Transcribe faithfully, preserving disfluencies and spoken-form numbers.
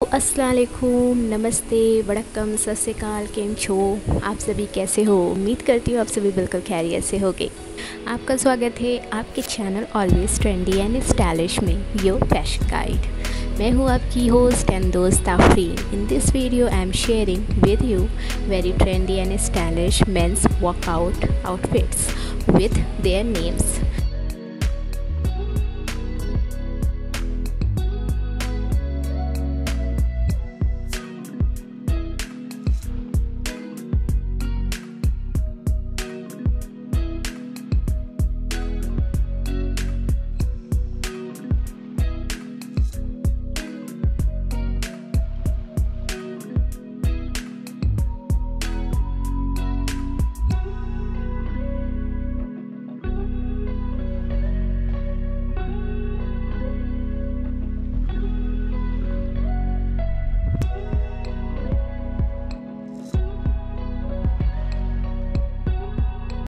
अस्सलाम वालेकुम, नमस्ते, वड़क्कम, सत श्री अकाल, केम छो। आप सभी कैसे हो? उम्मीद करती हूँ आप सभी बिल्कुल खैरियत से होगे। आपका स्वागत है आपके channel always trendy and stylish में, योर फैशन गाइड। मैं हूँ आपकी होस्ट एंड दोस्त Afreen. In this video I am sharing with you very trendy and stylish men's workout outfits with their names.